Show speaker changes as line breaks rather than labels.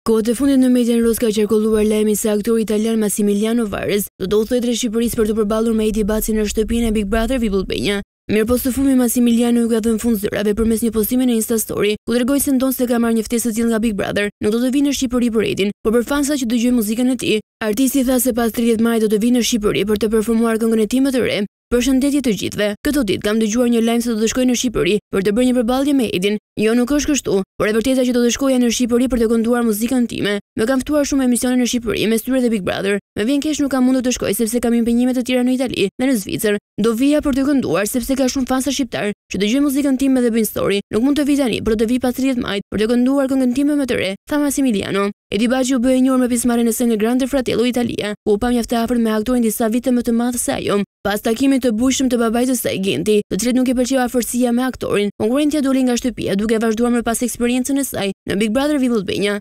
Kohët e fundit në median rus ka qarkulluar lajmi se aktori italian Massimiliano Varese do udhëtojë drejt Shqipërisë për të përballur me Edi Baci në shtëpinë e Big Brother Vipulpenja. Mirëpo së fundmi Massimiliano ju ka dhënë fund zyrave përmes një postimi në Insta Story, ku tregoi se ndonse ka marrë një ftesë të tillë nga Big Brother, nuk do të vinë në Shqipëri për Edin, por për fansa që dëgjojnë muzikën e tij. Artisti tha se pas 30 maj do të vinë në Shqipëri për të performuar këngën e tij më të re. Përshëndetje të gjithëve. Këtë ditë kam dëgjuar një lajm se do të shkoj në Shqipëri për të bërë një përballje me Edin. Jo, nuk është kështu, por e vërteta që do të shkoja në Shqipëri për të kënduar muzikën time. Më kanë ftuar shumë emisione në Shqipëri me styre dhe Big Brother. Më vjen keq nuk kam mundur të shkoj sepse kam impenjime të tjera në Itali dhe në Zvicër. Do vija për të kënduar sepse ka shumë fansa shqiptar që dëgjojnë muzikën time dhe bëjnë story. Nuk mund të vi tani, por do të vi pas 30 majit për të kënduar këngën time më të re, tha Massimiliano. Edi Baci u bë e njohur me pjesëmarrjen e saj në Grande Fratello Italia, ku u pa mjaft afërt me aktorin disa vite më të madh se ajo. Pas takimit të bujshëm të babait të saj Genti, të cilët nuk i pëlqeu afërsia me aktorin, konkurrentja doli nga shtëpia duke vazhduar më pas eksperiencën e saj në Big Brother Vipulpenja.